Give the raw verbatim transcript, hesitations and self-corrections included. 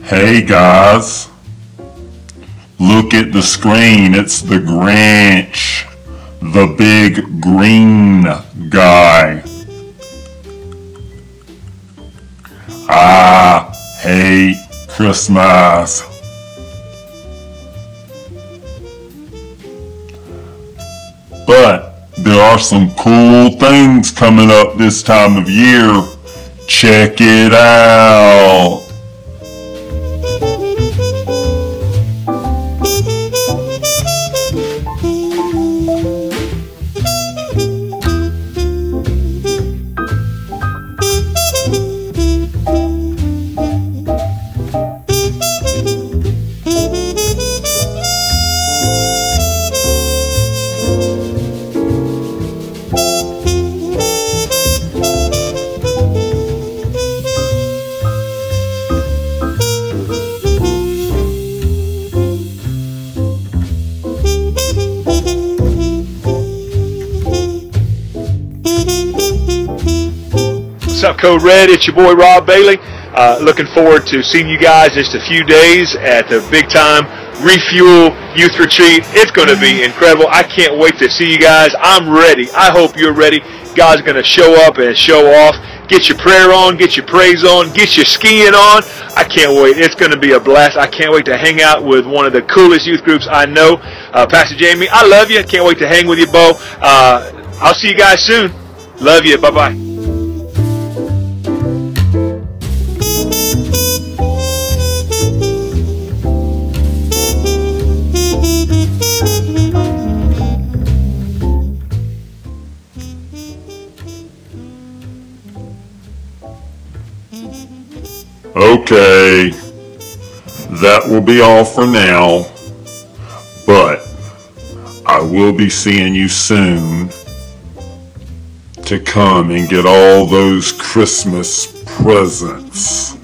Hey guys, look at the screen, it's the Grinch, the big green guy. I hate Christmas. But there are some cool things coming up this time of year. Check it out. What's up, Code Red? It's your boy Rob Bailey. Uh, looking forward to seeing you guys in just a few days at the big time Refuel Youth Retreat. It's going to be incredible. I can't wait to see you guys. I'm ready. I hope you're ready. God's going to show up and show off. Get your prayer on, get your praise on, get your skiing on. I can't wait. It's going to be a blast. I can't wait to hang out with one of the coolest youth groups I know. Uh, Pastor Jamie, I love you. Can't wait to hang with you, Bo. Uh, I'll see you guys soon. Love you. Bye-bye. Okay, that will be all for now, but I will be seeing you soon to come and get all those Christmas presents.